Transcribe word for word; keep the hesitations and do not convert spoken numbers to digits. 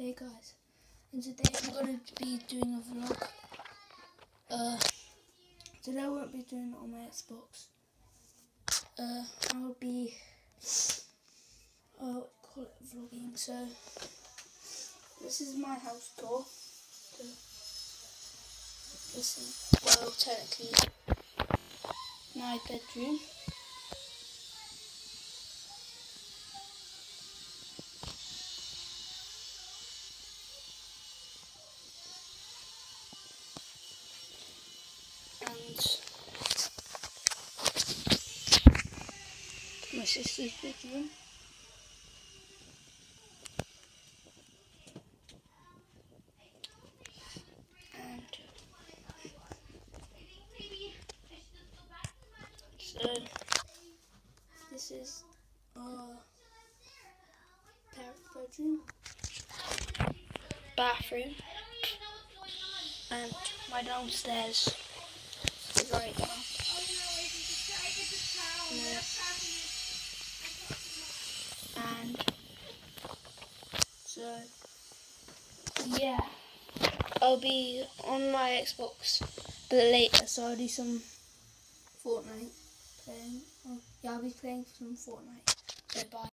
Hey guys, and today I'm going to be doing a vlog. Uh, today I won't be doing it on my Xbox. Uh, I'll be, I'll call it vlogging. So, this is my house tour. So, this is, well, technically, my bedroom. And my sister's bedroom. And so this is our parent bedroom, bathroom, and my downstairs is right now. And so yeah, I'll be on my Xbox a bit later, so I'll do some Fortnite playing. Oh, yeah, I'll be playing some Fortnite. So bye.